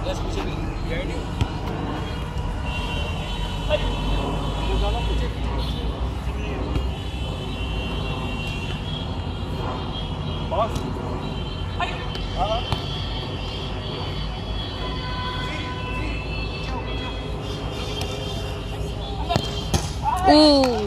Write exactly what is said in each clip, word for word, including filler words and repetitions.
Ooh.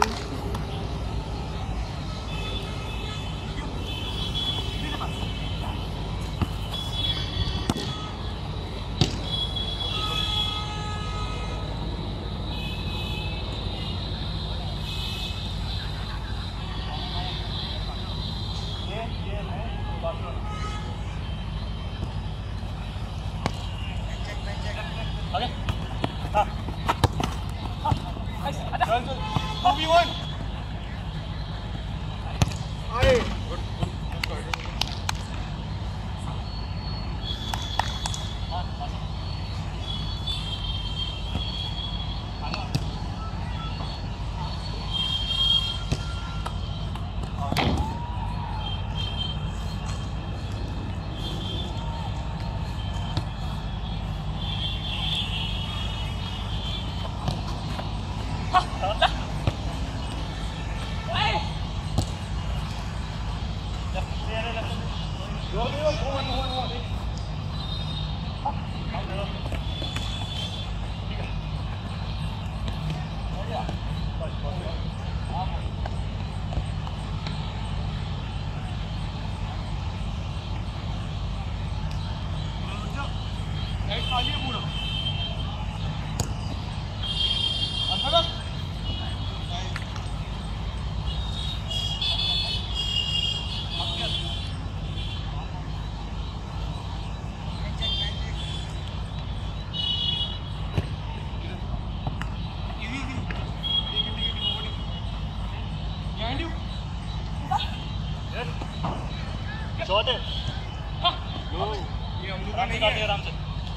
Shot है लो ये हम लोग नहीं है आराम से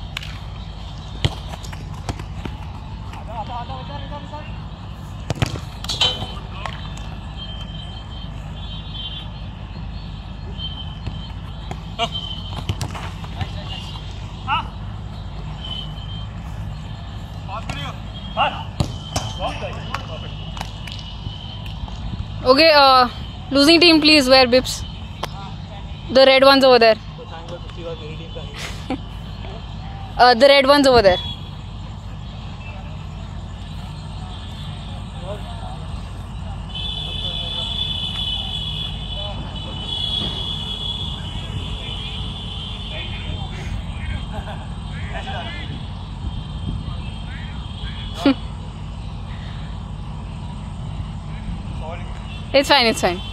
आधा आधा आधा बचा बचा बचा हां पास करियो हां Okay, uh, losing team, please wear bibs. The red ones over there. uh, the red ones over there. It's fine, it's fine.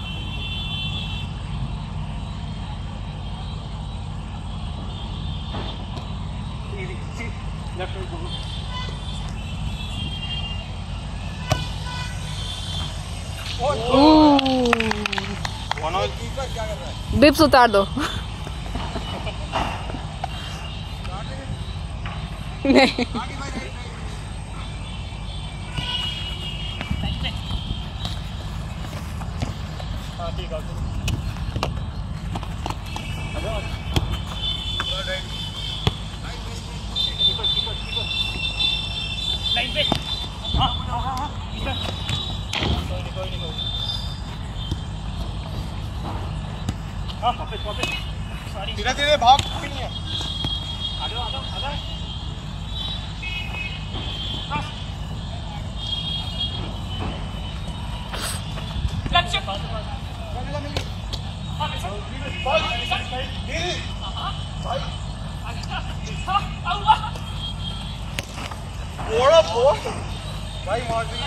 Bips उतार दो नहीं धीरे धीरे भाग भी नहीं है आगे आगे आगे लक्ष्य मिला मिली हां बॉल धीरे भाई आउट बोला बोल भाई मार दी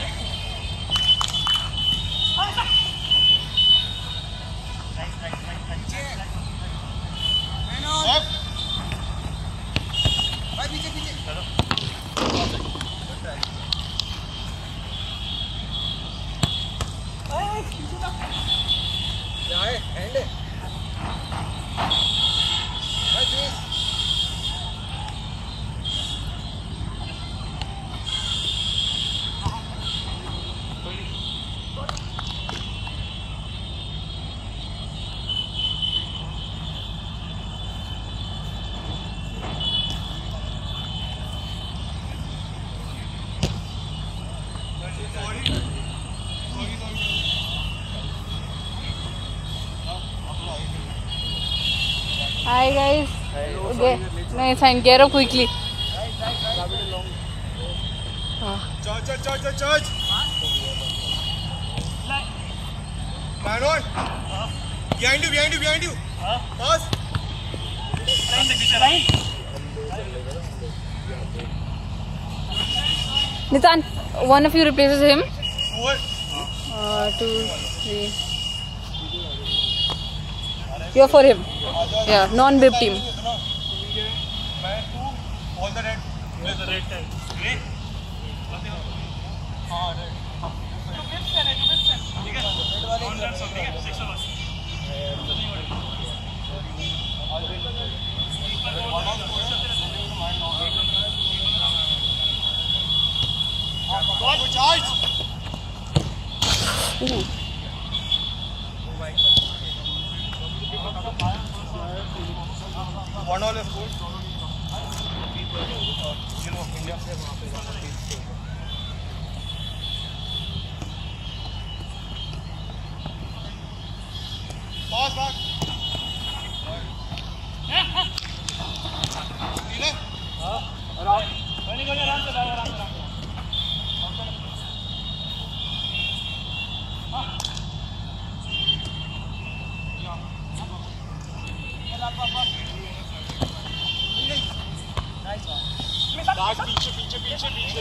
Hi guys. Okay. No, it's fine. Get up quickly. Charge, charge, charge, charge, charge. Man on. Behind you, behind you, behind you. Pass. Nitan, one of you replaces him. Four. Uh, two, three. You're for him. Yeah, non-bib team. Man two. All the red. Where's the red tag? Red. हाँ red. जो बिप्स है ना, जो बिप्स है. ठीक है. red वाले on red सब ठीक है. Six of us. Go charge. Ooh. One all is good. You know, India से वहाँ पे जाना है. Pass back. ठीक है? हाँ. आराम. नहीं करना आराम से भाई आराम से आराम. Back पीछे पीछे पीछे पीछे.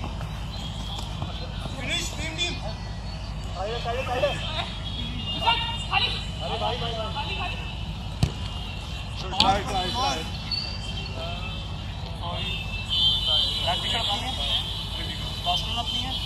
Finish team team. Side side side. खाली. अरे भाई भाई खाली खाली. Try try try. प्रैक्टिकल अपनी है. बास्केटबॉल अपनी है.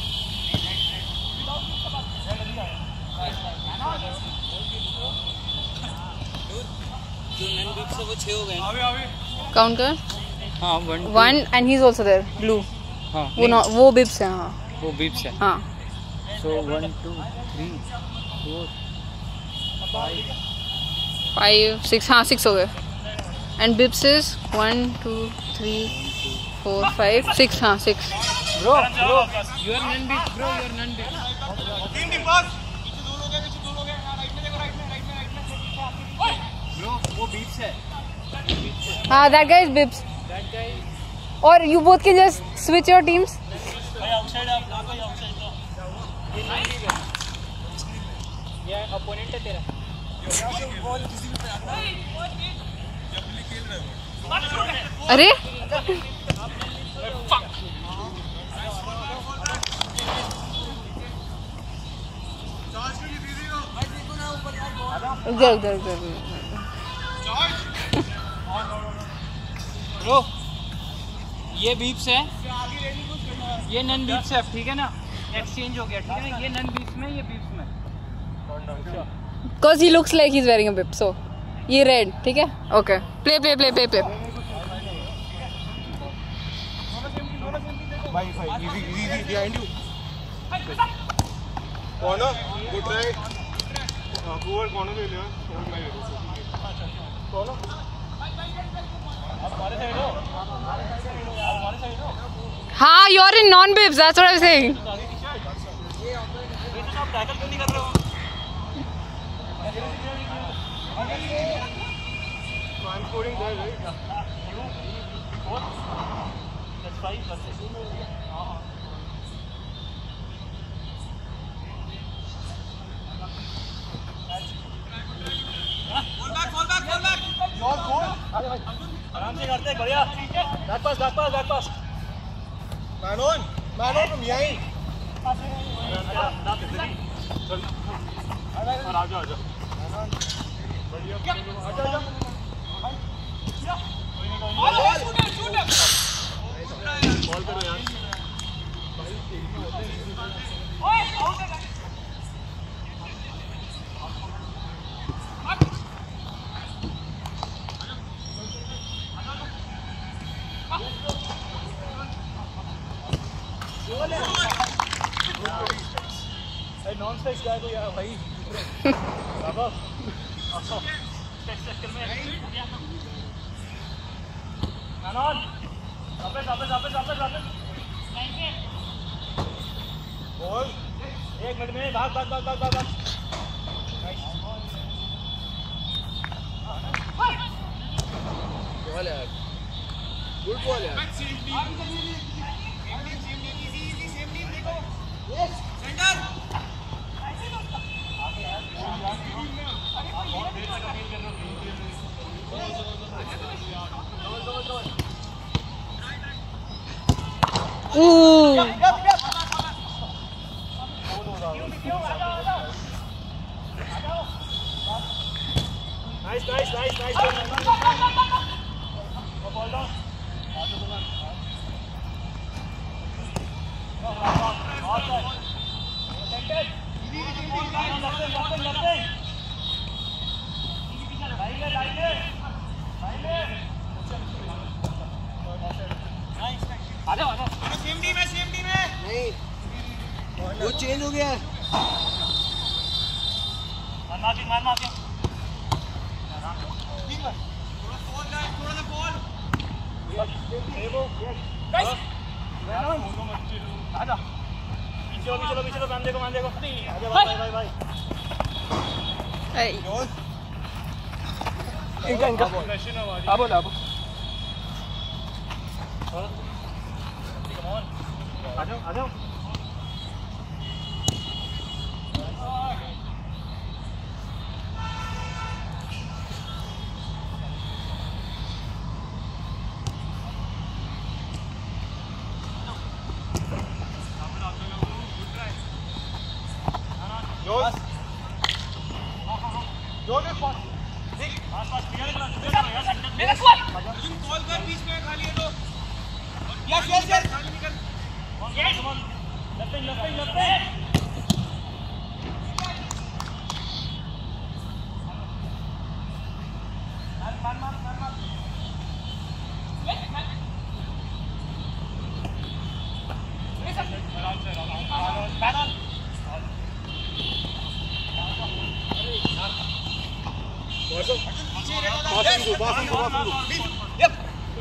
जो नन बीप से वो छह हो गए. अभी अभी. Count कर. हाँ one One and he's also there. Blue. हाँ वो ना वो बिप्स है हाँ. वो बीप्स है. हाँ. So one two three four five Five, six. हाँ six हो गए. And bips is one, two, three, four, five, six. हाँ six. Bro bro you are none bib bro you are none bib. Team team pass. पीछे दूर हो गया पीछे दूर हो गया. राइट में देखो राइट में राइट में राइट में. ब्रो वो बीप्स है. हाँ that guy is bips. That guy. Or you both can just switch your teams. भाई आउटसाइड आप ना कोई आउटसाइड तो. ये अपोनेंट है तेरा. बॉल किसी भी पे आता है. जब भी खेल रहे हो. अरे चार्ज के लिए दीदी हो. भाई देखो ना ऊपर यार बॉल. उधर उधर उधर. चार्ज. ब्रो ये बीप्स है. ये नन बीप्स है ठीक है ना. एक्सचेंज हो गया ठीक है ना. ये नन बीप्स में ये बीप्स में. Because he looks like he's wearing a bib. So ये red ठीक है. Okay. Play play play play play. भाई भाई easy easy easy behind you. Corner good try. Over corner ले लिया. कॉर्नर. आप हमारे साइड हो. आप हमारे साइड हो. हाँ you're in non-bibs. That's what I was saying. आप टैकल क्यों नहीं कर रहे हो. I'm scoring there, right? You four. That's five versus. Fall back, fall back, fall back. Your goal. आराम से करते हैं बढ़िया. Back pass, back pass, back pass. Man on, man on from behind. चल. और आजा आजा. बढ़िया. आजा आजा. बॉल करो यार. ओए आउट है. नॉन स्ट्राइक गाय को यार भाई. बाबा. चक्कर में. Anon, वापस वापस वापस वापस वापस. बॉल. एक मिनट में भाग भाग भाग भाग भाग. बॉल यार, गुड बॉल यार। Ooh. Nice, nice, nice, nice. Ball down. Same team है, सेम टीम है। नहीं, वो चेंज हो गया है। मार मार के, मार मार के। थोड़ा बॉल गाइस, थोड़ा सा बॉल। गाइस, आजा। पीछे लो, पीछे लो, पीछे लो, मान देखो, मान देखो। आजा भाई, भाई, भाई। Hey. इनका, इनका। अब बोला, अब। आ जाओ, आ जाओ। जोश, जोश है पास, देख, पास पास क्लियर कर, क्लियर कर यार, मेरा बॉल, तुम कॉल कर बीच में खाली है तो, यस यस यस, खाली निकल, कौन कौन, लेफ्ट लेफ्ट लेफ्ट, मार मार मार मार मार, आराम से, आराम से, Passing to, passing to, passing to. Yep.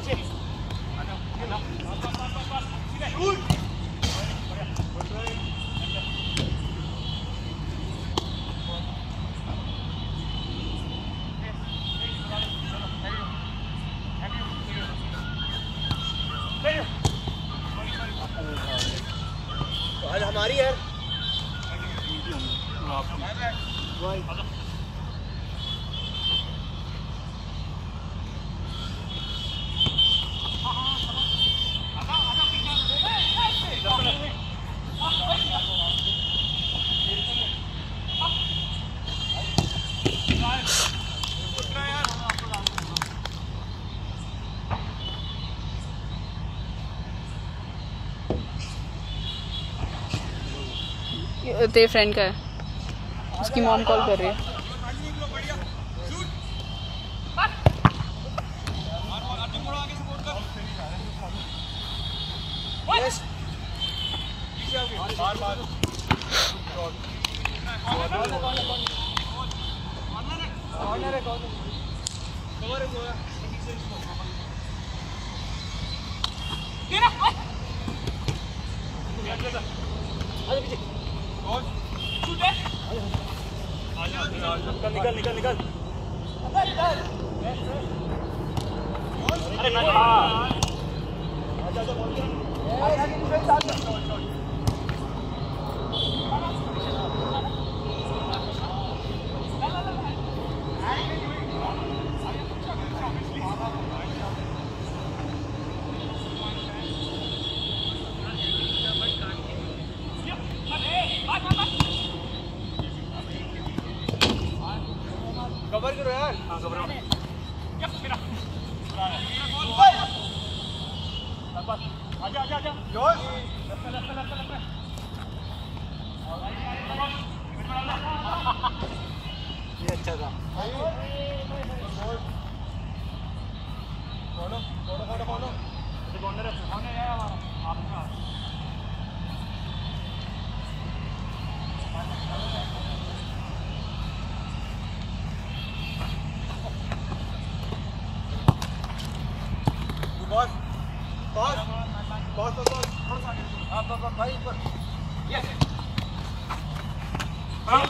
Shoot. आज हमारी है। तेरे फ्रेंड का है, उसकी मॉम कॉल कर रही है। निकल निकल निकल अरे ना आजा आजा बॉल आजा की डिफेंस आ गया कवर करो यार। हाँ कवर करो। यप मेरा। आजा आजा आजा। जोश। Left left left left. ये अच्छा था। कौनो कौनो कौनो कौनो। ये कॉर्नर है। कॉर्नर है हमारा। आपका। बॉस बॉस बॉस बॉस थोड़ा सा आप बॉस भाई ऊपर यस हां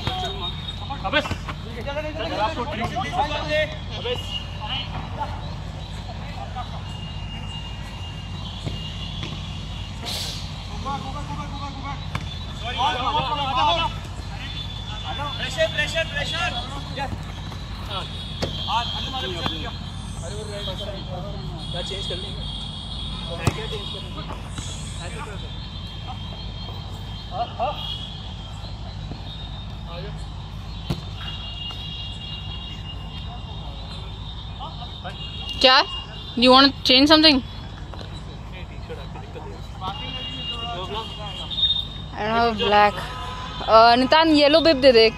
अबे चल आपको ट्रिक अबे प्रेशर यस आज अंदर मारो क्या अरे वो राइट क्या चेंज कर लेंगे है क्या चेंज करना ऐसे कर दो हां हां आ जाओ क्या? You want to change something? I don't have black. Uh, Nitan yellow bib दे दे.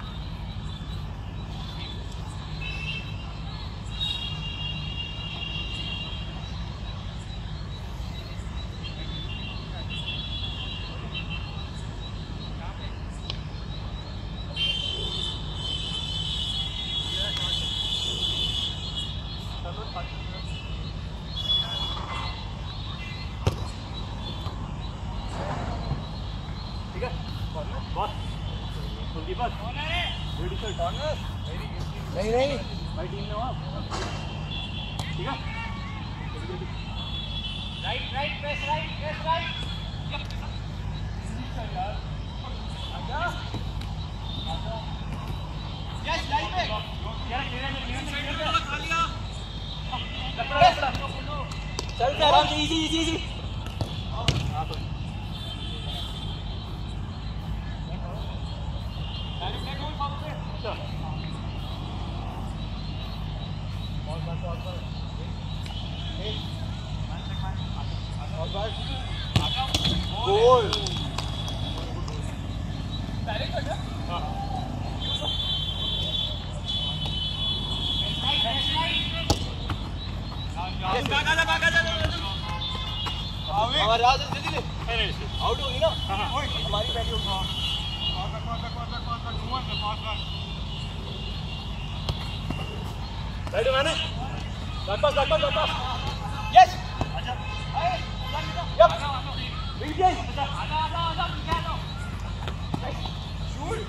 ठीक है boss goalkeeper ready sir corner नहीं नहीं भाई टीम में हो आप ठीक है right right press right press right आजा आजा यस लाइन पे यार खेलने में खेलने में खा लिया चल से आराम से इजी इजी इजी हां तो गोल आउट होगी ना हमारी बैटिंग राइट मैंने back pass back pass back pass yes आजा यप विकेट आजा आजा आजा wicket shoot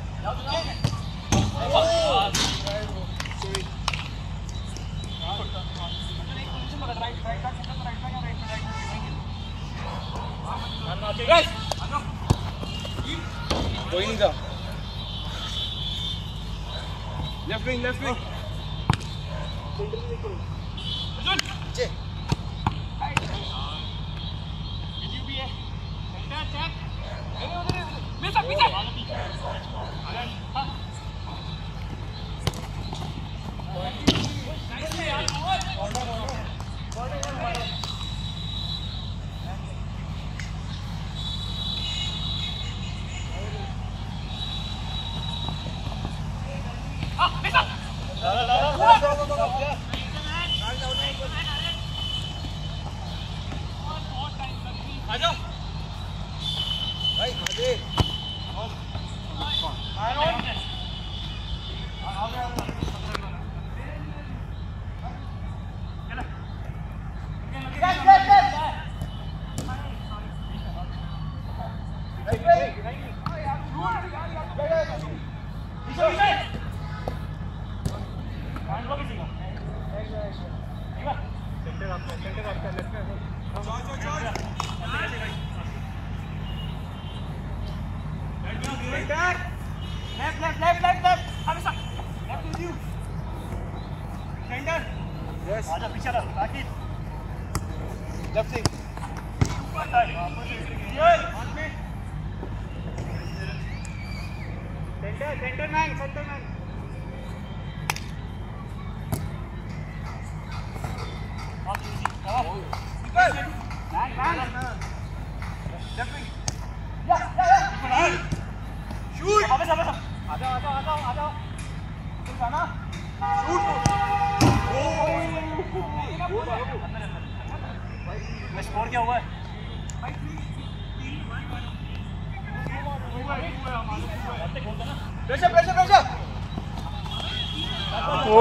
right right right कोई नहीं था लेफ्ट विंग लेफ्ट विंग नीचे वीडियो भी है सेंटर चेक नहीं उधर मिल सकती है आजा भाई आजे Left, left, left, left, left. Hamisa. Left with you. Center. Yes. आजा पीछे रह. Back in. Left side. Yes. Center, center man, center man. All easy. Come on. Man, man. Left wing. Yeah, yeah, yeah. Shoot अबे अबे आ जाओ आ जाओ आ जाओ आ जाओ तुम जाना शूट ओ मैं स्कोर क्या हुआ है भाई प्रेशर प्रेशर प्रेशर ओ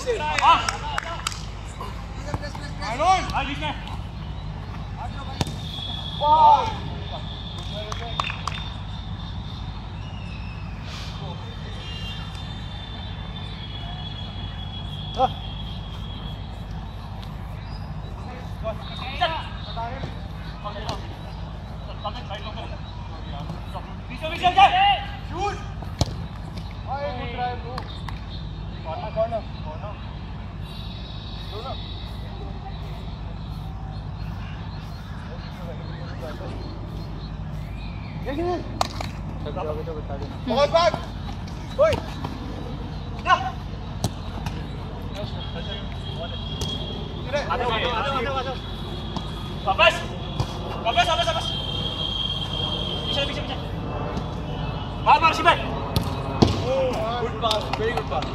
Arnold! Ball back. Oi. Yeah. आ जाओ आ जाओ आ जाओ आ जाओ वापस वापस वापस वापस पीछे पीछे पीछे मार मार शिबाई good pass very good pass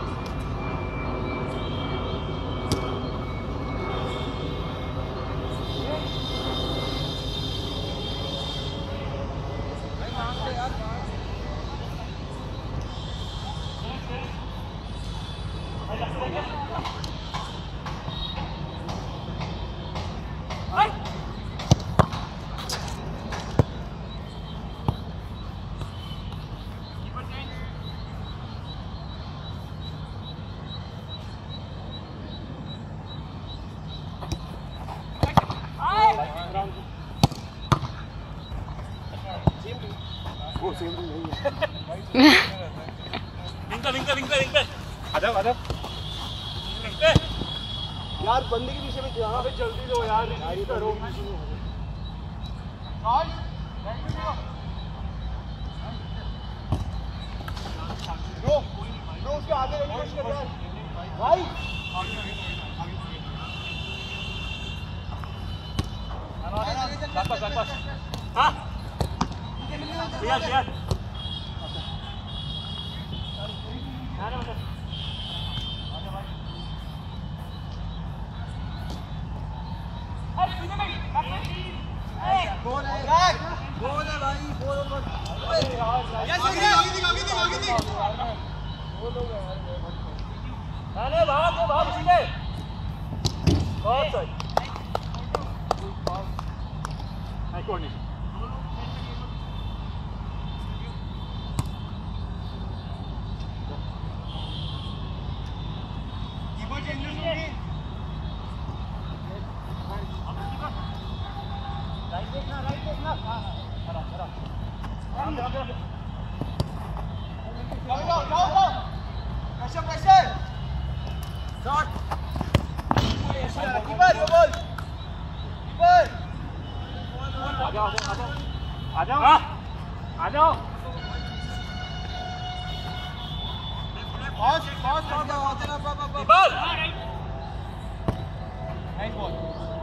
यार बंदे के पीछे में यहाँ पे जल्दी दो यार करो ब्रो ब्रो उसके आगे रहने की कोशिश कर यार भाई वापस वापस हाँ यार यार गोल है गोल है भाई गोल यस आगे दिख आगे दिख आगे दिख गोल हो गया यार अरे भाग दो भाग सीधे बहुत सही आई कोऑर्डिनेशन कीपर चेंजेस होंगे राइट देखना राइट देखना हां खड़ा खड़ा जाओ जाओ जाओ जाओ pressure pressure shot keeper yo ball keeper आ जाओ आ जाओ आ जाओ हां आ जाओ पॉज पॉज पॉज आते ना ball nice ball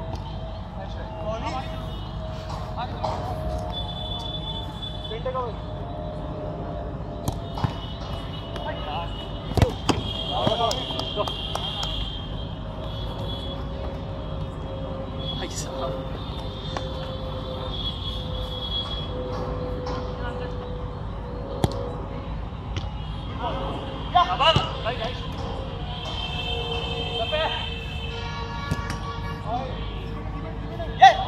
ball Take away. Go. Nice. Yeah. Above. Right, right. Step back. Yeah.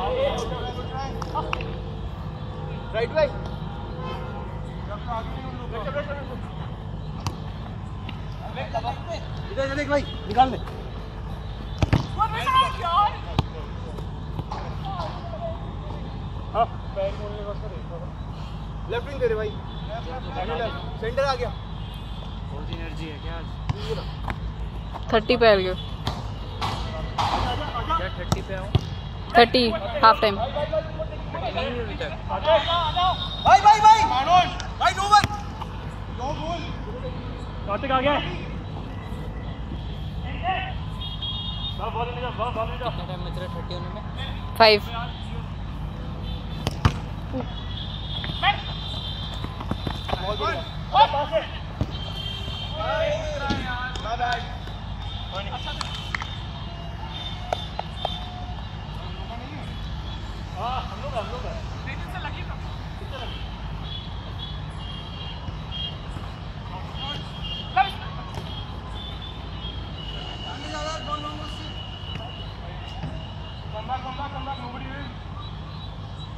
Right way. इधर से देख भाई निकाल ले हाँ पैर मोड़ने का लेफ्ट विंग दे रहे भाई सेंटर आ गया बहुत एनर्जी है क्या थर्टी पे आ गया क्या थर्टी पे आऊँ थर्टी हाफ टाइम भाई भाई भाई भाई no one no goal Kartik आ गया बॉल बॉल में जा बॉल बॉल में जा कितना टाइम बच रहा है थर्टी होने में फाइव बॉल बॉल पास है बाय बाय हां हम लोग हम लोग है नहीं से लगी कितने लगी Come back, come back, come back, nobody will.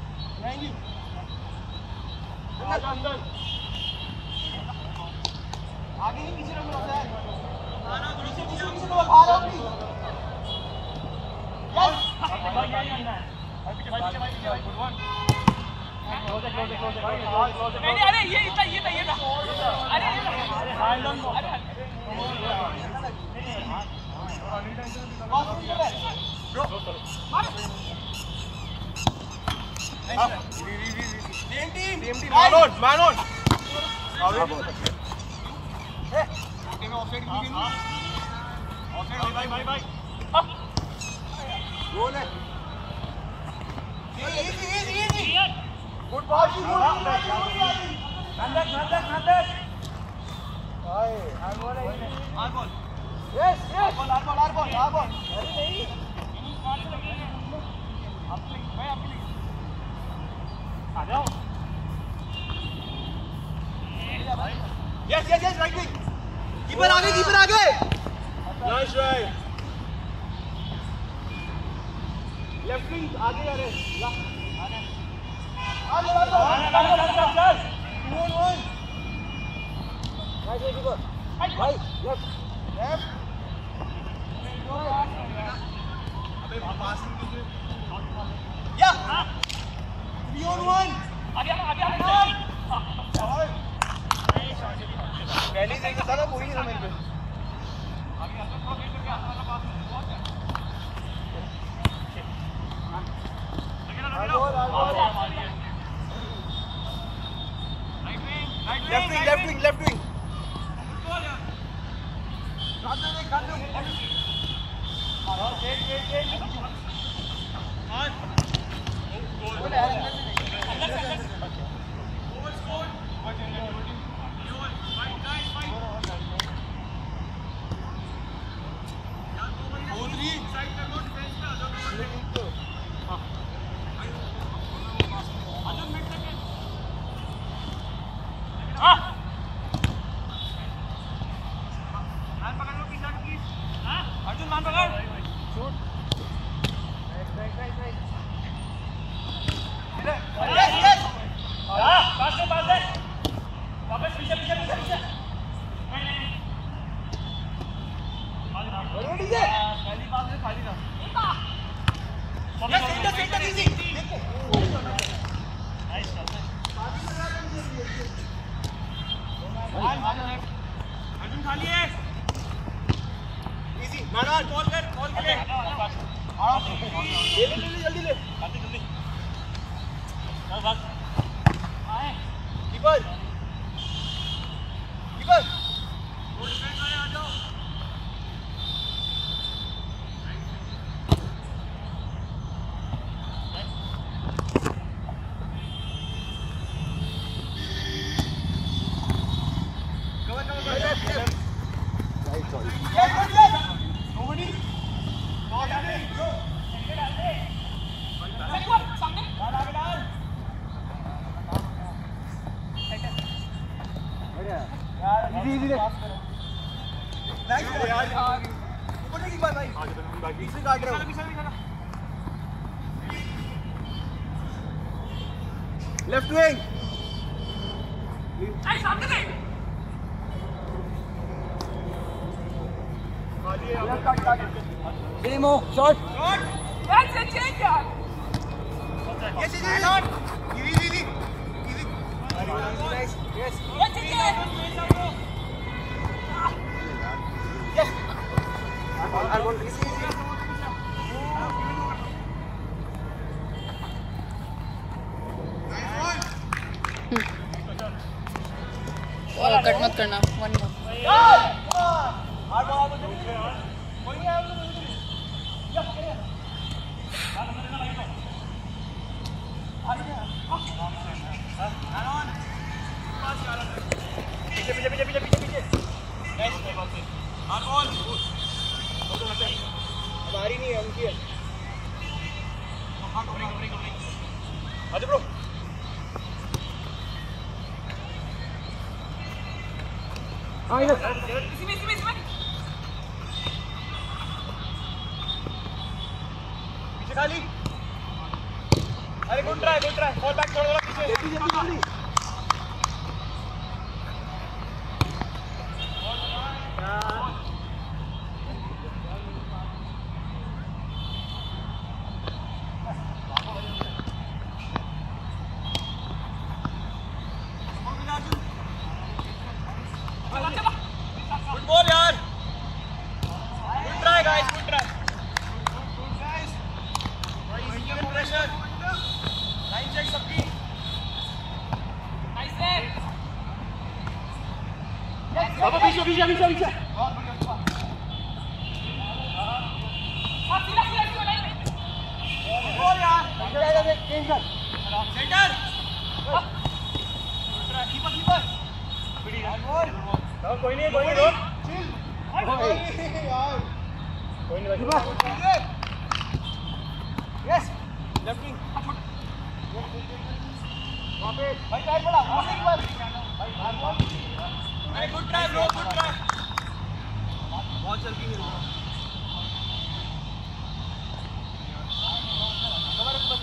Man on, man on. Offside, bye, bye, bye. Goal है. Easy, easy, easy. Good ball, good ball. Man back, man back, man back. Aye, hard ball है. Hard ball. Yes, yes. Hard ball, hard ball, hard ball, hard ball. अरे नहीं. आपकी, भाई आपकी. आ जाओ. Yes, yes, yes, right wing. Keeper आगे, keeper आगे. Nice try. Left wing आगे जा रहे. आगे. आगे, आगे, आगे, आगे. Two on one. Nice try, keeper. Right, left, left. अबे passing कीजिए. Yeah. Three on one. आगे, आगे, आगे. पहले से था ना पूरी समय पे आगे अंदर थोड़ा वेट करके आगे वाला पास बहुत है लगे ना लगे ना right wing right wing left wing left wing goal यार काट दे काट दे हां वेट वेट वेट हां गोल गोल स्कोर अर्जुन मान पकड़ शूट यस यस हां पास से पास से वापस पीछे पीछे पीछे पीछे रेडी से पहली पास से खाली था centre centre easy nice Arjun खाली है इजी मारा कॉल कर कॉल के ले हां ले ले ले जल्दी ले जल्दी जल्दी चल भाग आए कीपर कीपर वो डिफेंस आए आ जाओ cover cover right sorry yes yes yes nobody ball आगे जो सेंटर डाल दे सही बात सामने डाल आगे डाल बढ़िया यार इजी इजी ले नाइस यार ऊपर की बात भाई आगे तो बाकी से काट रहे हो पीछे भी खड़ा लेफ्ट विंग आई सामने से लेफ्ट काट काट demo shot shot that's a change यार yes easy shot easy easy easy nice yes yes yes I want this easy. Cut मत करना वन वन पीछे पीछे पीछे पीछे पीछे पीछे अब आ रही नहीं है उनकी है आजा ब्रो हाँ इधर इसी में इसी में इसी में पीछे खाली अरे good try good try fall back थोड़ा थोड़ा पीछे जल्दी जल्दी जल्दी चला चला बाबा पीछे पीछे पीछे पीछे बोल यार चेंज कर सेंटर कीपर कीपर बोल कोई नहीं कोई नहीं चिल यार कोई नहीं भाई यस लेफ्ट विंग वहां पे भाई टाइट बोला भाई बार बॉल अरे good try bro good try बहुत चल की है कवर बस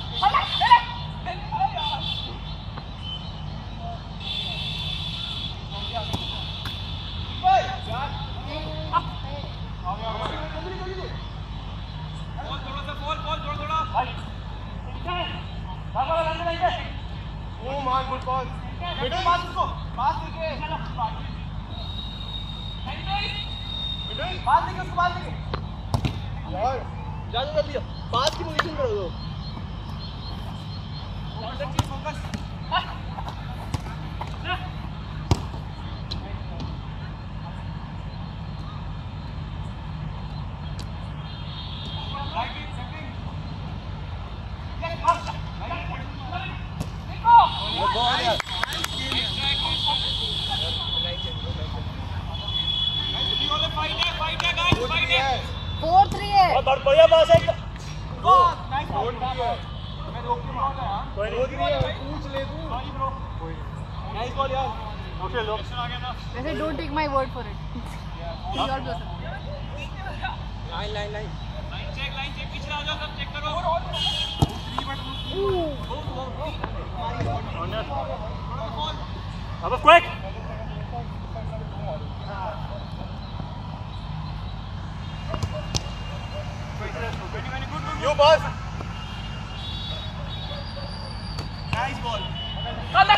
पास की पोजीशन करो दो फोकस फोर थ्री है बढ़िया पास है मैं रोक के मारता यार कोई नहीं पूछ ले तू सॉरी ब्रो कोई नहीं नाइस बॉल यार ओके लो आ गया ना वैसे don't take my word for it he all blow line line line line check line check पीछे आ जाओ सब चेक करो अब quick You boss. Nice ball. चल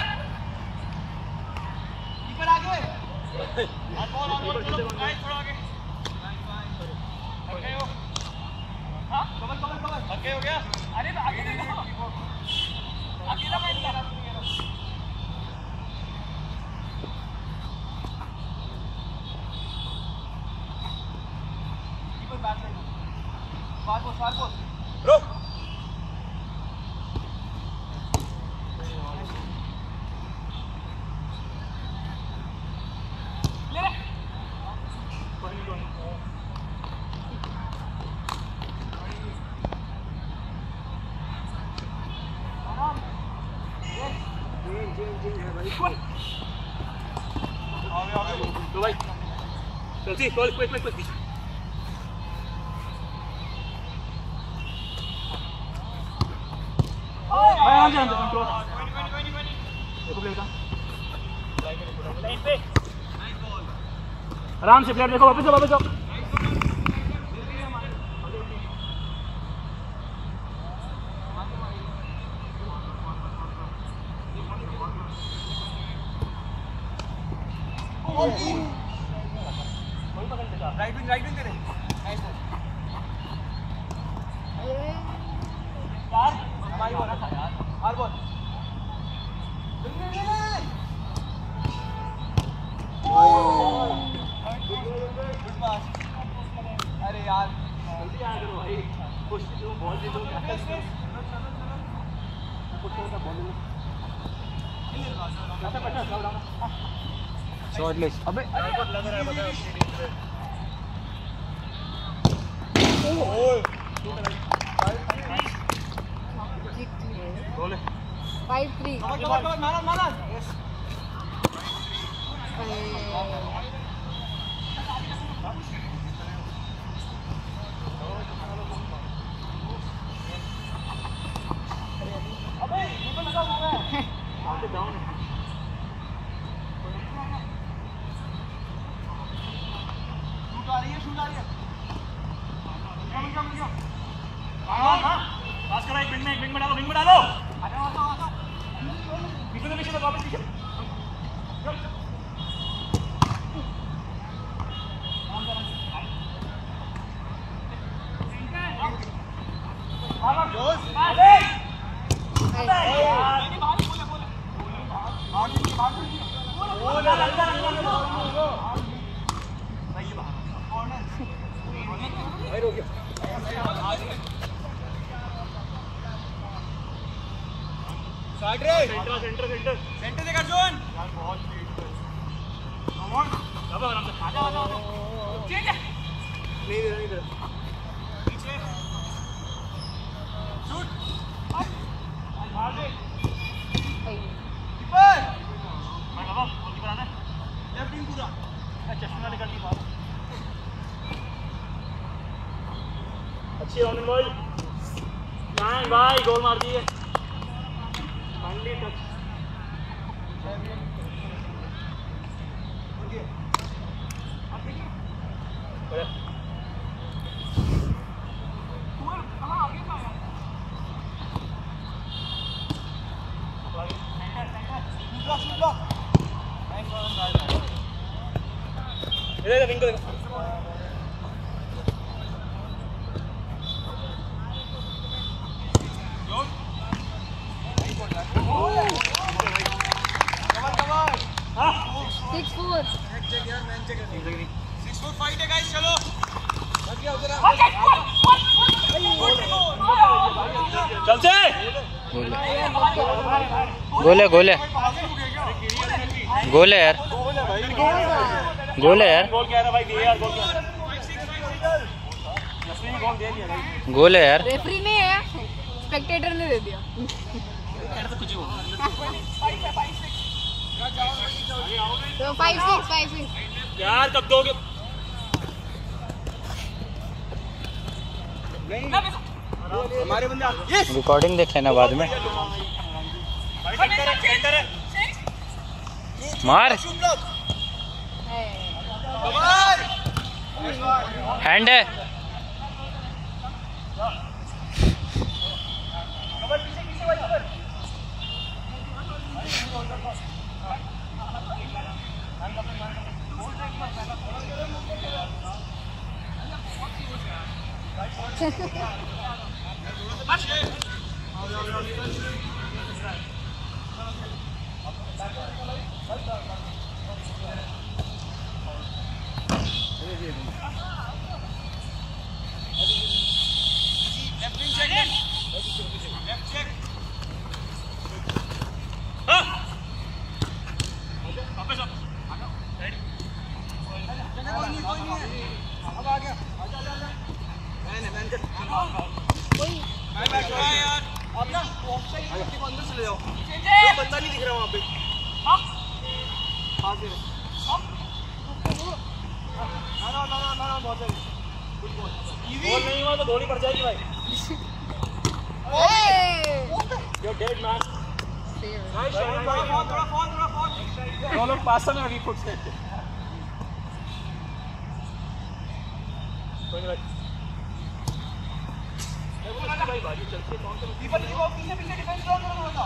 कीपर आगे. और बॉल और बॉल चलो नाइस थोड़ा आगे. ओके हो. हां कवर कवर कवर. ओके हो गया. अरे आगे देखो. अकेला मैं नहीं रहा. Keeper back side. Fast ball fast ball. रुक. ले ले. आगे आगे. तो भाई. चल see call quick quick quick. आराम से अंदर कंट्रोल. कोई नहीं कोई नहीं कोई नहीं. देखो प्लेयर का. लाइन पे. आराम से प्लेयर देखो वापस जाओ वापस जाओ. राइट विंग राइट विंग तेरे. Nice ball. यार हमारी बॉल था यार. हर बॉल. Good pass. अरे यार जल्दी आ करो भाई. पुश दो बॉल दे दो. पुश करो बॉल दे दो. ऐसा बैठा जाओ डाउन. शॉटलेस. अबे लग रहा है पता है. Oh goal. Five three. Cover cover cover मारा मारा. यस. अबे ऊपर लगा हुआ है. आगे डाउन है. शूट आ रही है शूट आ रही है. कम कम कम. हां हां पास करो. एक विंग में एक विंग में डालो विंग में डालो. आ जाओ आ जाओ आ जाओ. पीछे से पीछे वापस पीछे. जोश. अबे बोले बोले बोले. बोले अंदर अंदर. साइड हो गया साइड रे सेंटर सेंटर सेंटर सेंटर देखा जोन यार बहुत कम ऑन अब आराम से आ जाओ आ जाओ चेंज नहीं इधर इधर पीछे शूट मार दे कीपर मैं बाबा गोलकीपर आना लेफ्ट विंग पूरा चश्मा निकाल दी बाहर अच्छी ऑन बॉल नाइन भाई गोल मार दिए फाइनली टच इधर विंग को देखो Six four. Six four fight है guys चलो चलते गोले गोले गोले यार गोले यार गोल क्या है भाई दिए यार गोल क्या है जसवीन गोल दे दिया भाई गोले यार रेफरी ने है स्पेक्टेटर ने दे दिया तो कुछ हो तो फाइव सिक्स फाइव सिक्स यार कब दोगे हमारे बंदे यस रिकॉर्डिंग देख लेना बाद में भाई सेंटर है सेंटर है मार कमाल हैंड है कमर पीछे पीछे वाली पर बंदा नहीं दिख रहा वहाँ पे गोल नहीं हुआ तो गोली पड़ जाएगी भाई You're dead man थोड़ा फोन थोड़ा फोन दो लोग पास में अभी खुद से कोई नहीं भाई भाई चलते कौन से पीछे पीछे डिफेंस करो थोड़ा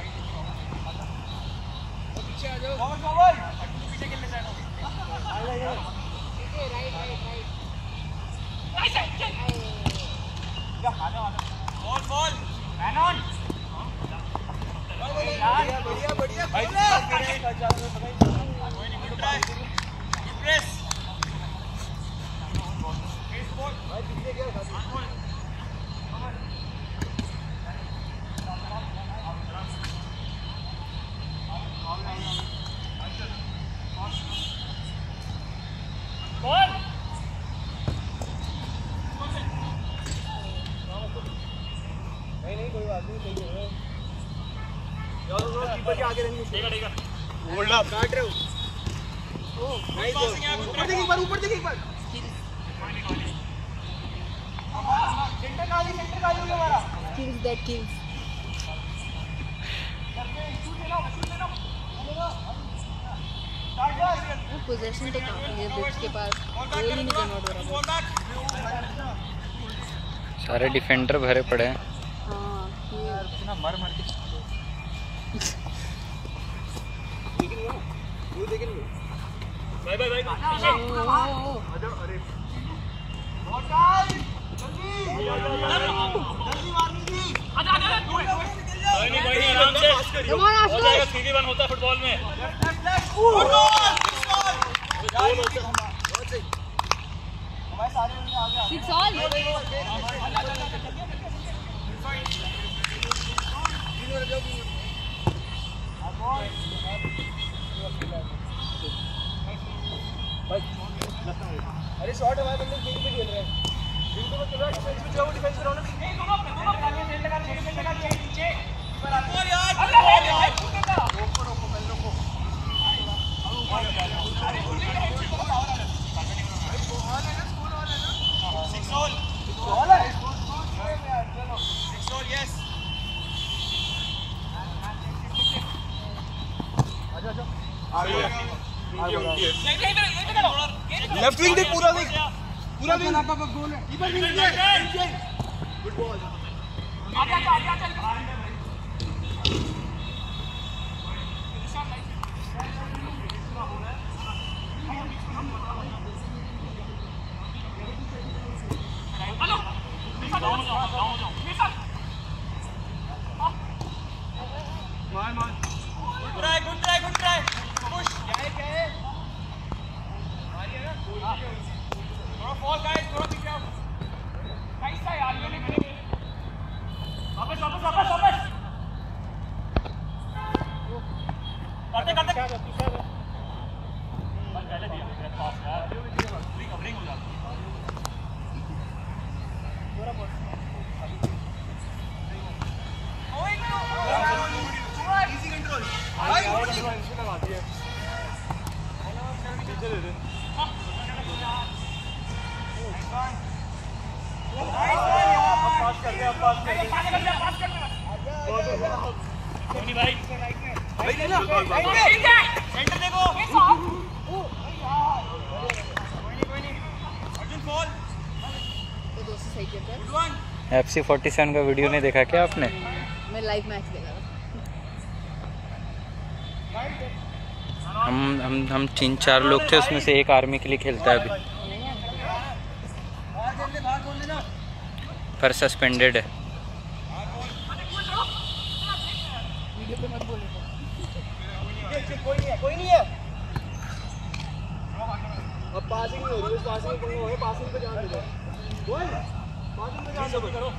पीछे आ जाओ फॉरवर्ड फॉरवर्ड पीछे खेलने side right right right nice side या आजा आजा बॉल बॉल मैन ऑन बढ़िया बढ़िया बढ़िया भाई कोई नहीं good try good press face ball भाई पीछे गया आगे रहेंगे देखा देखा होल्ड अप काट रहे हो ओ नाइस पासिंग है ऊपर देख एक बार ऊपर देख एक बार सेंटर खाली सेंटर खाली हो गया हमारा kills that kills पोजीशन तो काफी है बिट्स के पास गोल ही नहीं कन्वर्ट हो रहा सारे डिफेंडर भरे पड़े हैं हां ये इतना मर मर के वो देखेंगे भाई भाई भाई पीछे आजा अरे बहुत टाइम जल्दी जल्दी मारनी थी आजा आजा कोई नहीं कोई नहीं आराम से हो जाएगा सीधी वन होता है फुटबॉल में फुटबॉल गोल होता है बहुत सही हमारे सारे आ गया सिक्स ऑल अरे शॉट हमारे बंदे विंग पे खेल रहे हैं, विंग पे खेल रहा है, डिफेंस में जाओ, डिफेंस में रहो ना। नहीं दोनों पे दोनों पे सेंटर लगा, सेंटर लगा, नीचे नीचे पर आते हैं यार। अरे यार रोको रोको पहले रोको। अरे खुली है, बहुत आवाज आ रहा है। बॉल है ना, स्कूल वाला है ना, सिक्स ऑल बॉल है, चलो सिक्स ऑल यस। आजा आजा आ गया लेफ्ट विंग देख, पूरा देख, पूरा विंग आपका गोल है, कीपर विंग नीचे, गुड बॉल। आजा आजा आजा चल हेलो डाउन जाओ डाउन जाओ मार मार, good try good try good try, push क्या है क्या है थोड़ा फॉल गाइस, थोड़ा पीछे आओ कैसा यार, ये नहीं मिलेंगे, वापस वापस वापस वापस करते करते क्या करती क्या कर बस पहले दिया मेरे पास यार, पूरी कवरिंग हो जाती है पूरा बॉल ओए पूरा इजी कंट्रोल भाई, इसमें लगा दिया नीचे दे दे पास कर दे, पास कर दे, पास कर दे धोनी भाई भाई देना सेंटर देखो, कोई नहीं कोई नहीं अर्जुन फॉल तो दोस्तों सही खेलता है। Good one. F C forty seven का वीडियो नहीं देखा क्या आपने? मैं लाइव मैच देखा था। हम हम हम तीन चार लोग थे, उसमें से एक आर्मी के लिए खेलता है अभी, पर सस्पेंडेड है। कोई नहीं है कोई नहीं है, अब पासिंग नहीं हो रही है, पासिंग पे हो है, पासिंग पे ध्यान दो, बोल पासिंग पे ध्यान दो करो।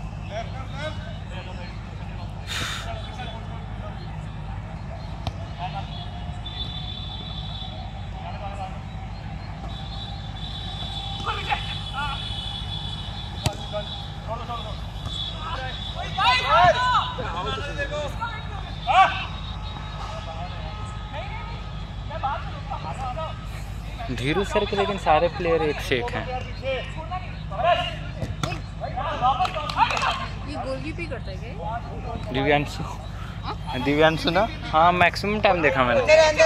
धीरू सर के लेकिन सारे प्लेयर एक से एक हैं। ये गोलकीपर करता है क्या? दिव्यांशु दिव्यांशु ना, हाँ मैक्सिमम टाइम देखा मैंने।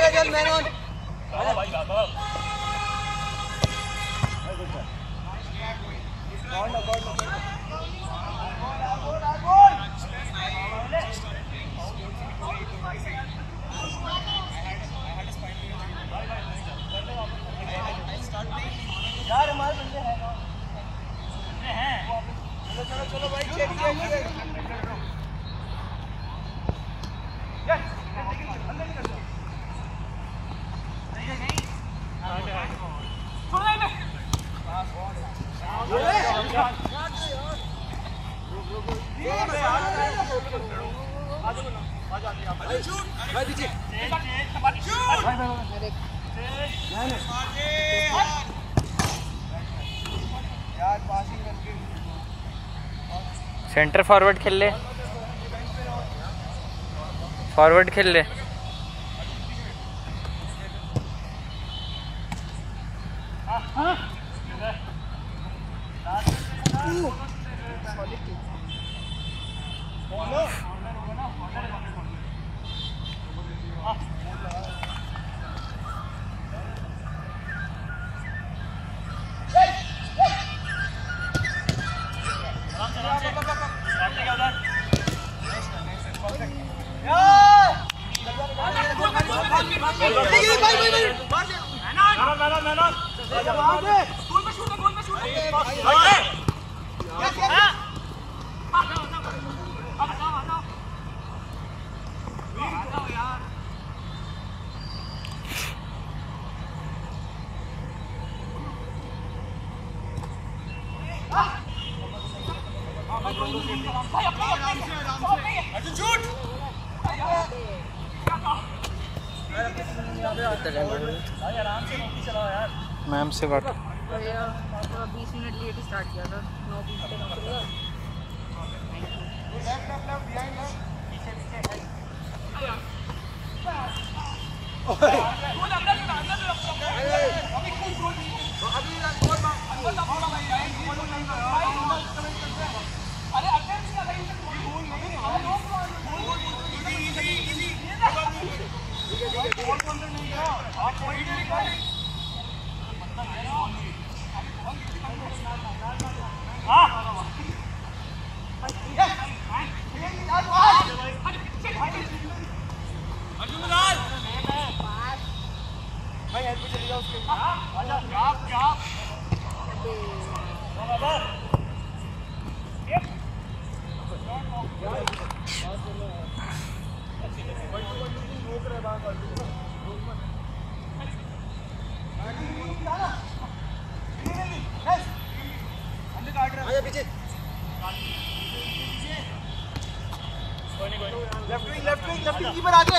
यार हमारे बंदे हैं हैं चलो चलो चलो भाई, चेक चेक चेक यस अंदर निकल जाओ, नहीं नहीं छोड़ दे इन्हें, भाई पीछे यार पासिंग करके सेंटर फॉरवर्ड खेल ले, फॉरवर्ड खेल ले। आराम से चलाओ यार। मैम से बात। भैया थोड़ा बीस मिनट लेट स्टार्ट किया था, नौ बीस तक चलेगा। Left wing left wing left wing keeper आगे।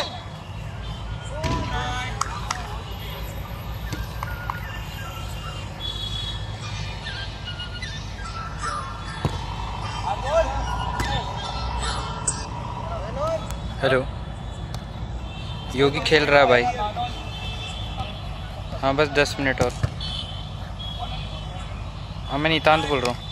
हेलो, योगी खेल रहा है भाई। हाँ बस दस मिनट और। हाँ मैं नितांत बोल रहा हूँ।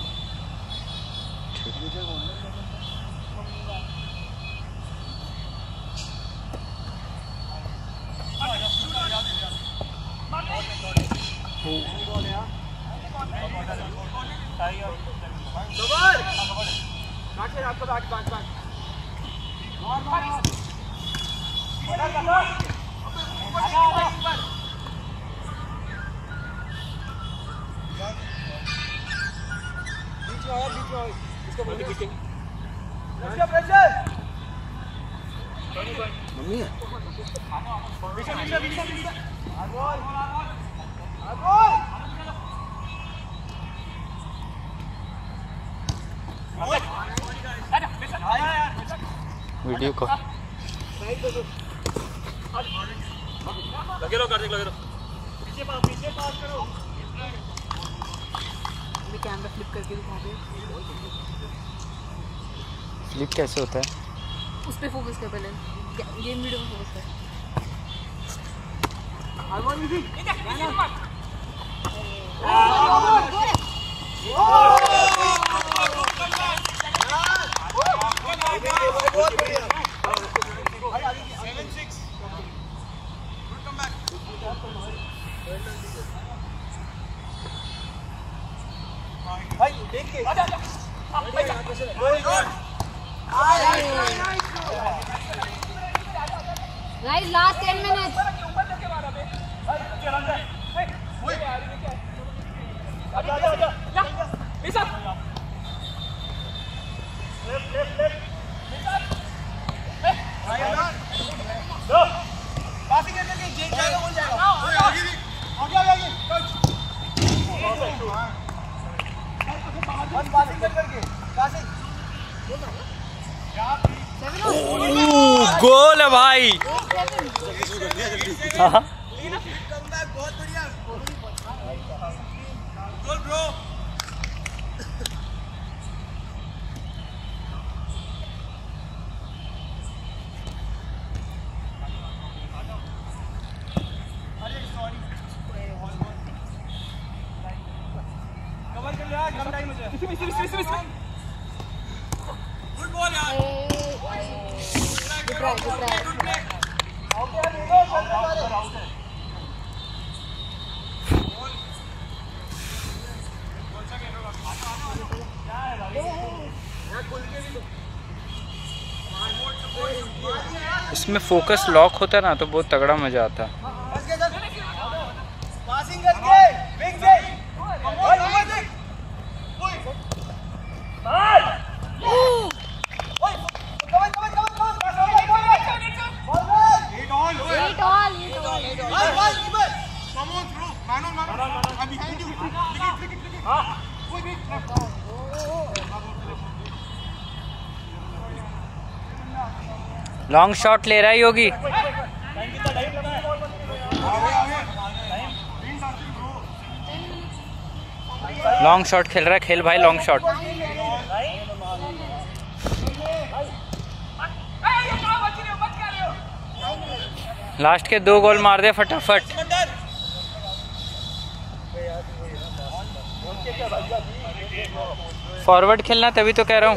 आपको बैक बैक बैक मम्मी है वीडियो को लगे रहो कार्तिक लगे रहो पीछे पास पीछे पास करो अभी कैमरा फ्लिप करके दिखाओ। फ्लिप कैसे होता है? उस पे फोकस कर, पहले गेम वीडियो में फोकस कर। बहुत बढ़िया भाई देख के guys last ten minutes. Goal है भाई। हाँ बहुत बढ़िया गोल ब्रो। कवर कर लिया कम टाइम मुझे miss miss miss miss good ball यार। Good try good try. Out यार देखो आउट आउट है गोल गोल सा खेलोगा क्या है भाई यार खुल के भी इसमें फोकस लॉक होता ना तो बहुत तगड़ा मजा आता। पासिंग करके विंग से और ऊपर देख ओए बाहर ओए cover cover cover cover ball hit on hit all hit all ball ball keeper come on through man on man I am behind you click click click हां कोई भी लॉन्ग शॉट ले रहा है योगी। टाइम कितना टाइम लगा है आगे आगे time wing out bro long shot खेल रहा है, खेल भाई लॉन्ग शॉट। लास्ट के दो गोल मार दे फटाफट। फॉरवर्ड खेलना, तभी तो कह रहा हूँ।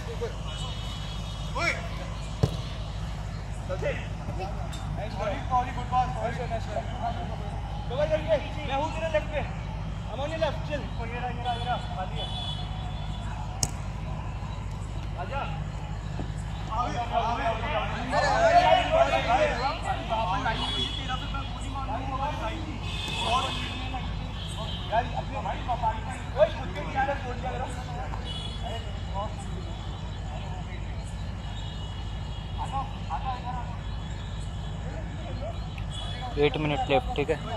एट मिनट लेफ्ट, ठीक है।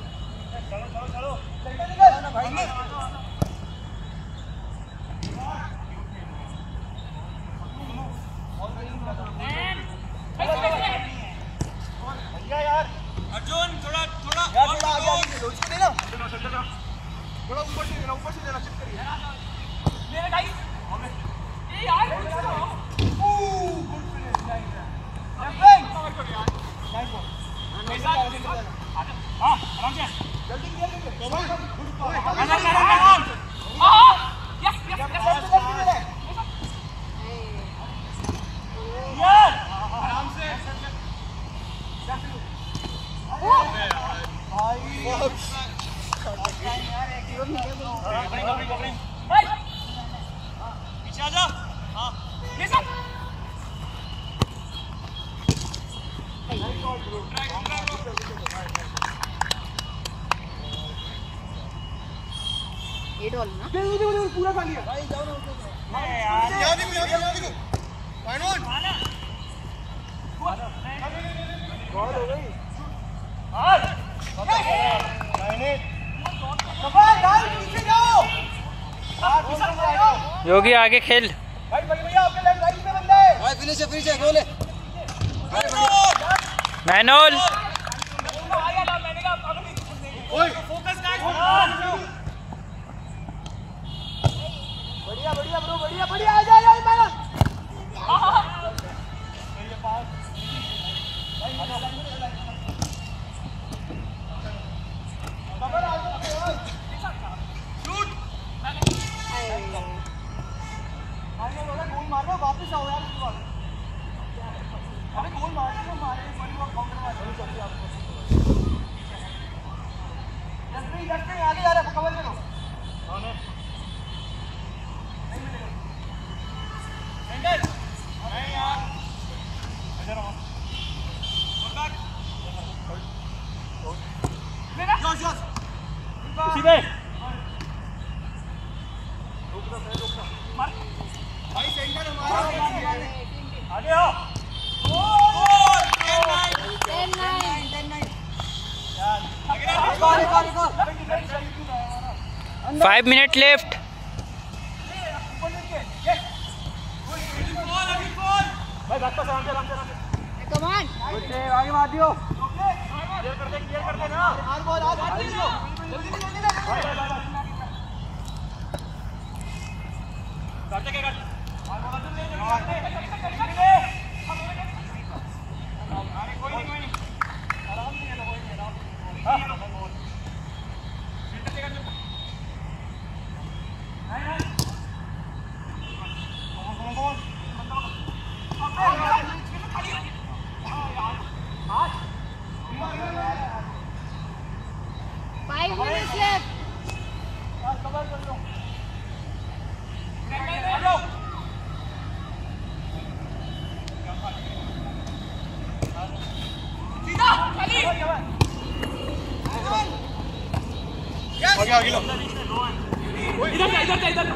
अर्जुन थोड़ा थोड़ा यार थोड़ा आगे आगे लो इसको देना थोड़ा ऊपर से देना ऊपर से देना चिप करिए मेरे गाइस ए यार ओ good finish nice left cover करो यार नाइस बॉल ऐसा हां आराम से जल्दी क्लियर कर cover good run run run हां यस यस यस यार आराम से पीछे आ जा। हाँ एट बॉल ना पूरा खा लिया भाई, जाओ ना यार देखो यार देखो फाइन वन गॉल हो गई। योगी आगे खेल भाई भैया आपके लेफ्ट राइट पे बंदा है भाई, फिनिश है फिनिश है गोल है मैनुअल। ओए फोकस गाइस, बढ़िया बढ़िया ब्रो बढ़िया बढ़िया आ जा यार मैन। हां हां ये पास भाई आ जा कवर आ जा शूट मारने वाला गोल मार लो, वापस आओ यार उसके बाद। अबे गोल मार दो, मारे एक बार वो काउंटर मार दो सबसे आपको। जस्ट नहीं जस्ट नहीं आगे जा रहा है, कवर करो। हां ने नहीं मिलेगा सेंटर नहीं यार इधर आओ और बैक मेरा जोश जोश सीधे रुक दो रुक दो मार भाई सेंटर हमारा आगे आओ। Goal ten nine ten nine ten nine यार आगे आगे आगे फाइव मिनट लेफ्ट। भाई बैक पास आराम से आराम से आराम से कम ऑन ओके आगे मार दियो, क्लियर कर दे क्लियर कर दे ना। आर बॉल आ जल्दी जल्दी जल्दी ले भाई करते क्या कर आर बॉल तुम ले ले अरे कोई नहीं कोई नहीं आराम से ले लो, कोई नहीं आराम। हां बॉल सेंटर से कर दो नहीं नहीं कौन कौन फाइव मिनट्स लेफ्ट। कवर कर लो सीधा खाली आगे आगे लो इधर जा इधर जा इधर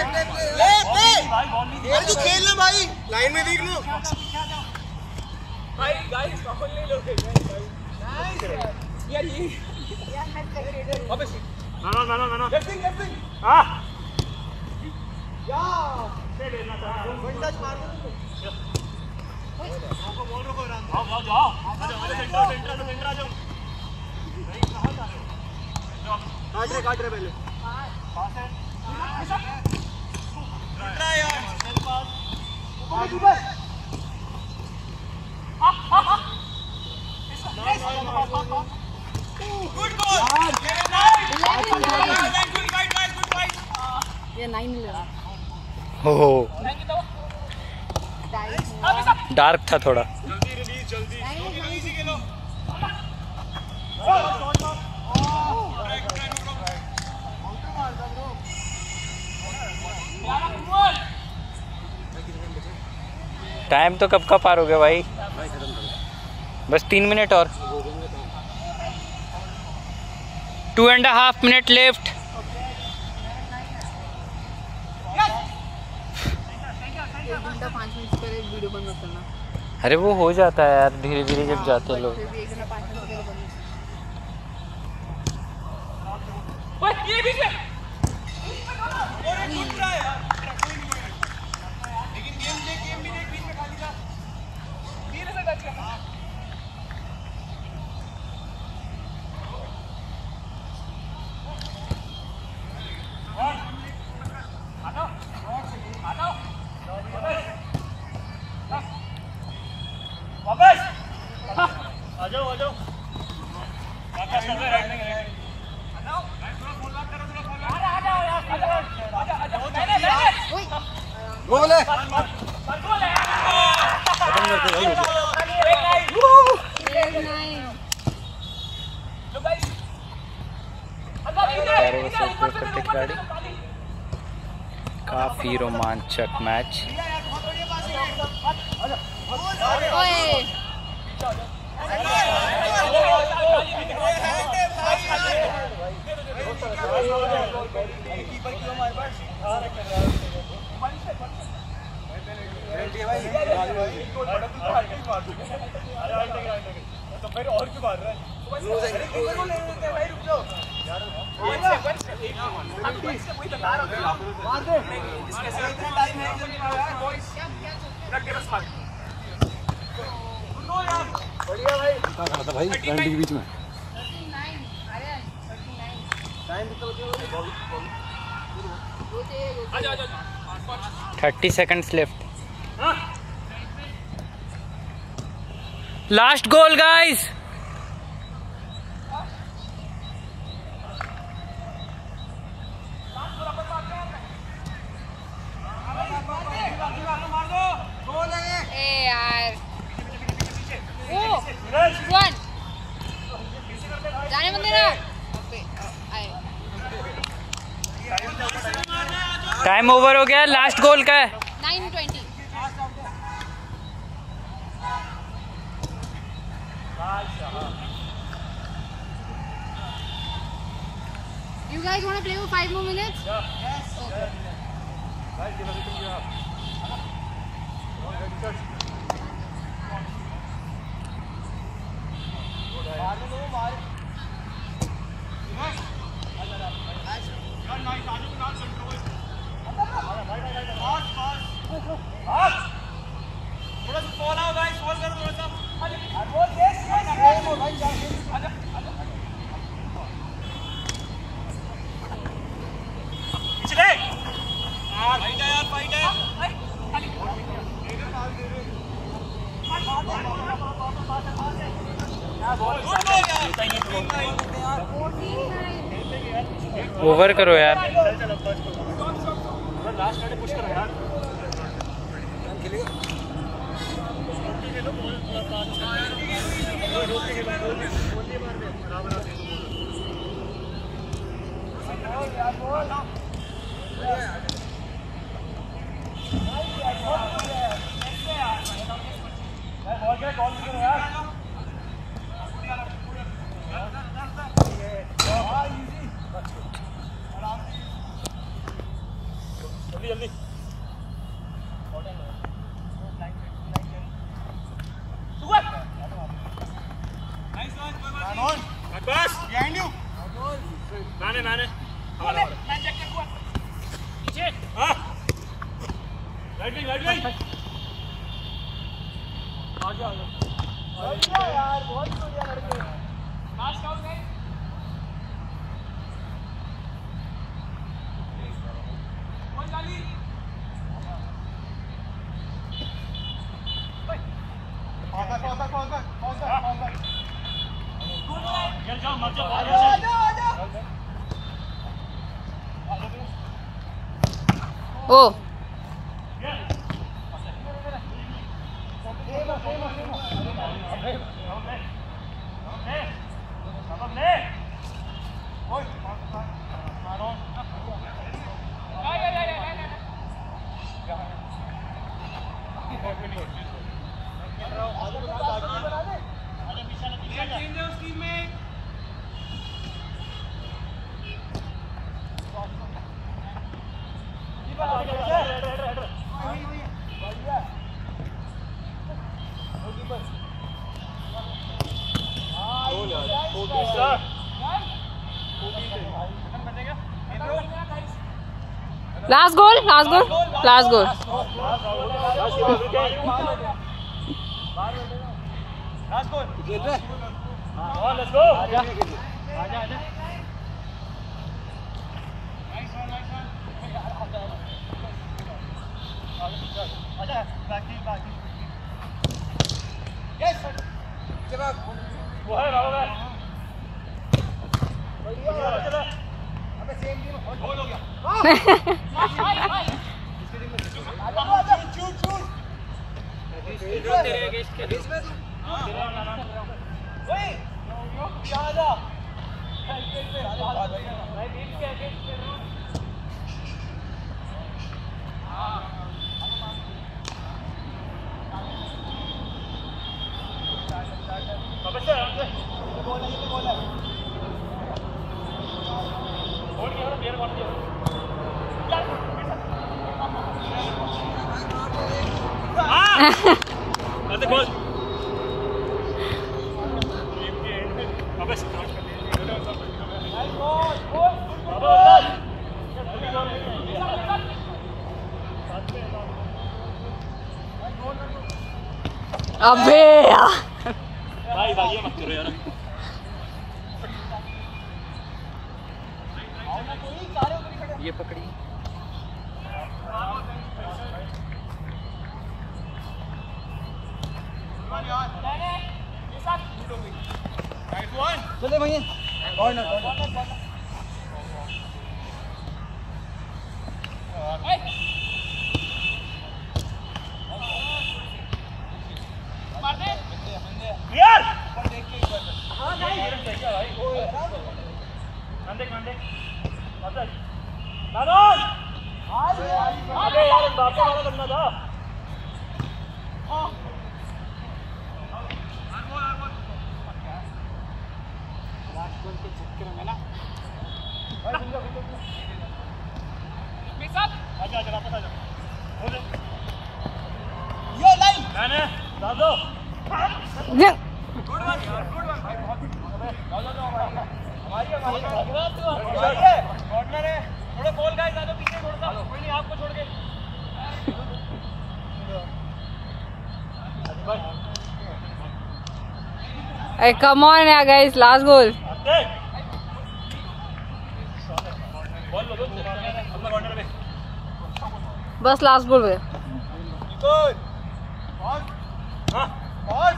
खेलना भाई, लाइन में देख लो। भाई गाइस फाउल नहीं लोगे यार ये यार मैं सेक्रेटरी वापस ना ना ना ना लेफ्टिंग लेफ्टिंग हां या से लेना था वन टच मार दो को बॉल रोको राम आओ आओ जाओ आ जाओ सेंटर सेंटर सेंटर आ जाओ नहीं कहां जा रहे हो काट रहे काट रहे पहले पास है ट्राई यार चल पास ऊपर ऊपर गुड गोल ये नाइन मिला हो हो डार्क था थोड़ा। जल्दी रिलीज जल्दी जल्दी इजी खेलो टाइम तो कब का पार हो गया भाई, बस तीन मिनट और। Two and half minute left. पाँच मिनट पहले वीडियो बंद मत करना। अरे वो हो जाता है यार धीरे धीरे जब जाते हैं लोग। फिर भी एक घंटा पाँच मिनट पहले बंद। ओए ये बीच में और एक गुड ट्राई यार लेकिन गेम देख गेम भी देख बीच में खाली था धीरे से टच कर हटो हटो वापस आ जाओ आ जाओ क्या कर रहे राइट में राइट हटाओ थोड़ा फॉलो बैक करो थोड़ा फॉलो आ जाओ यार आ जाओ आ जाओ मैंने मैंने गोल है गोल है खत्म करते भाई एक नाइन लो गाइस पैरों से ऊपर करते खिलाड़ी। काफी रोमांचक मैच। ओए कीपर क्यों हमारे पास तो फिर और क्यों मार रहा है भाई रुक जाओ यार मार दे इसके साथ इतना टाइम है जल्दी मारो यार बॉयज रख के बस मार नो यार बढ़िया भाई क्या कर रहा था भाई ट्वेंटी के बीच में टाइम कितना बचा है thirty seconds left. Last goal guys. ए यार ओ वन जाने मत देना। टाइम ओवर हो गया, लास्ट गोल का है। Nine twenty You guys want to play for five more minutes? Yeah. Yes. Okay. Guys, give everything you have. थोड़ा सा फॉल आओ गाइस, फॉल करो थोड़ा सा। पिछले फाइट है यार, फाइट है। ओवर करो यार। लास्ट में पुश करो यार। जल्दी जल्दी सुगर मैंने मैंने हमारा मैं चेक कर हुआ पीछे हां राइट विंग राइट विंग आ जा आ जा यार बहुत बढ़िया लड़के लास्ट आउट गए कौन गाली आजा आजा आजा आजा आजा चल जाओ मत जाओ आजा आजा आजा ओ Last goal, last goal, last goal. Last goal. Oh, let's go. आजा आजा आजा Nice one, nice one. आजा back in, back in. Yes. चलो वो है बाबा भाई बढ़िया चलो अबे सेम टीम गोल हो गया भाई भाई इसके टीम में आजा आजा शूट शूट तेरे अगेंस्ट के बीच में हां तेरा ना ओए क्या आजा साइड पे आजा भाई बीच के अगेंस्ट कर रहा हूं हां अबे सर बोल नहीं तो बोल है बोल के और प्लेयर मार दिया हां अरे बोल टीम के एंड में अबे स्टार्ट कर दिया नाइस बॉल बॉल बॉल अबे यार भाई भाई ये मत करो यार ये पकड़ी चले भैया कॉर्नर कॉर्नर मार दे यार पर देख के एक बार हां नहीं क्या भाई नंदे नंदे अच्छा नादन अरे यार बापा वाला बंदा था हां लास्ट गोल के चक्कर में ना भाई बिल्कुल बिल्कुल मिक्स अप आजा आजा वापस आजा हो गया यो लाइन मैंने डाल दो गुड वन गुड वन भाई बहुत अबे जाओ जाओ भाई हमारी हमारी कॉर्नर है थोड़ा बॉल गाइस आ जाओ पीछे थोड़ा सा कोई नहीं आपको छोड़ के Hey, come on yeah guys, last goal. Ball लो अपना कॉर्नर पे बस लास्ट गोल पे गुड बॉल हां बॉल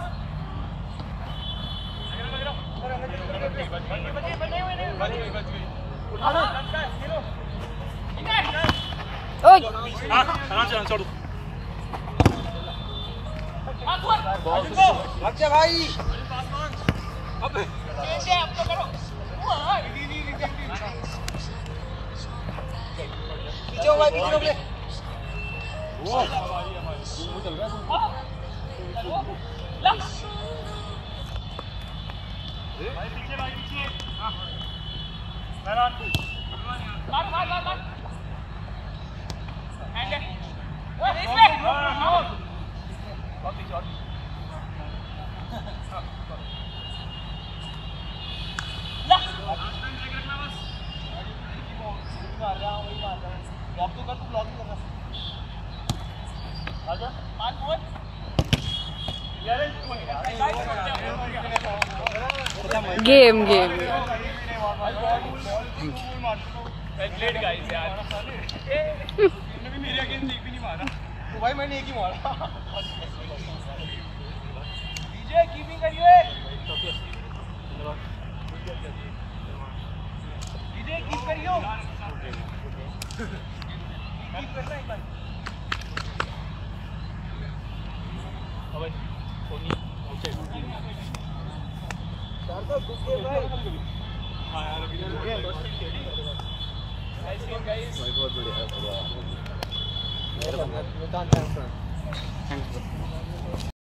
ओए आराम से छोड़ दो अच्छा भाई अब कैसे आप तो करो पीछे हो भाई पीछे हो ले वो चल रहा है भाई पीछे भाई पीछे हां मैदान मार मार मार मार हैंड ओए इसमें बहुत पीछे और ला लास्ट टाइम ब्रेक रखना बस गेम गेम लेट गाइस यार भी मेरे अगेंस्ट एक भी नहीं मारा तो भाई मैंने एक ही मारा डीजे कीपिंग करिए डीजे कीप करियो कीप करना एक बार अबे कोनी ओके चार तो गुस्से भाई हां यार गाइस बहुत बढ़िया मेरे बंदा थैंक्स